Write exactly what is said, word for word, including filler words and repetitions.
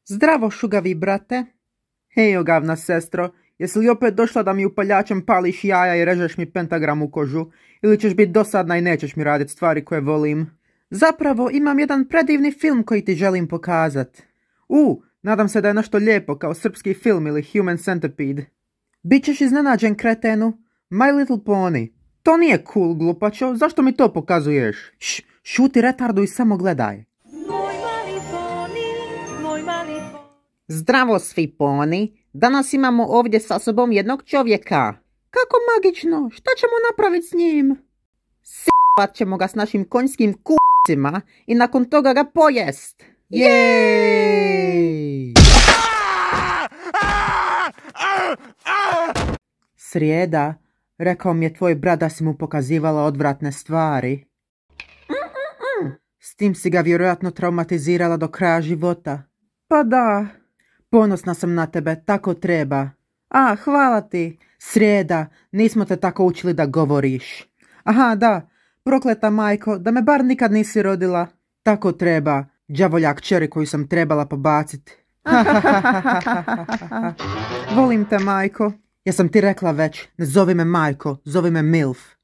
Zdravo, šugavi brate. Hej, ogavna sestro, jesi li opet došla da mi upaljačem pališ jaja i režeš mi pentagram u kožu? Ili ćeš biti dosadna i nećeš mi raditi stvari koje volim? Zapravo, imam jedan predivni film koji ti želim pokazat. U, nadam se da je nešto lijepo, kao srpski film ili Human Centipede. Bićeš iznenađen, kretenu. My Little Pony. To nije cool, glupačo, zašto mi to pokazuješ? Š, šuti retardu i samo gledaj. Zdravo svi poni, danas imamo ovdje sa sobom jednog čovjeka. Kako magično, šta ćemo napraviti s njim? S***vat ćemo ga s našim konjskim k***cima i nakon toga ga pojest. Jej! Srijeda, rekao mi je tvoj brat da si mu pokazivala odvratne stvari. S tim si ga vjerojatno traumatizirala do kraja života. Pa da. Ponosna sam na tebe, tako treba. A, hvala ti. Srijeda, nismo te tako učili da govoriš. Aha, da. Prokleta majko, da me bar nikad nisi rodila. Tako treba. Đavoljak kćeri koju sam trebala pobaciti. Volim te, majko. Ja sam ti rekla već, ne zovi me majko, zovi me milf.